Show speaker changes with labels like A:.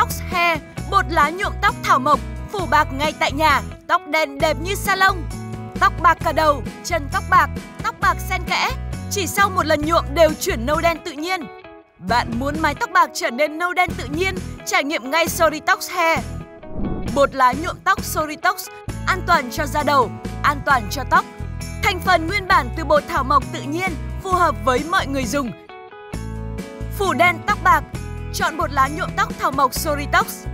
A: Soritox Hair, bột lá nhuộm tóc thảo mộc, phủ bạc ngay tại nhà, tóc đen đẹp như salon. Tóc bạc cả đầu, chân tóc bạc xen kẽ, chỉ sau một lần nhuộm đều chuyển nâu đen tự nhiên. Bạn muốn mái tóc bạc trở nên nâu đen tự nhiên, trải nghiệm ngay Soritox Hair. Bột lá nhuộm tóc Soritox, an toàn cho da đầu, an toàn cho tóc. Thành phần nguyên bản từ bột thảo mộc tự nhiên, phù hợp với mọi người dùng. Phủ đen tóc bạc, chọn bột lá nhuộm tóc thảo mộc Soritox.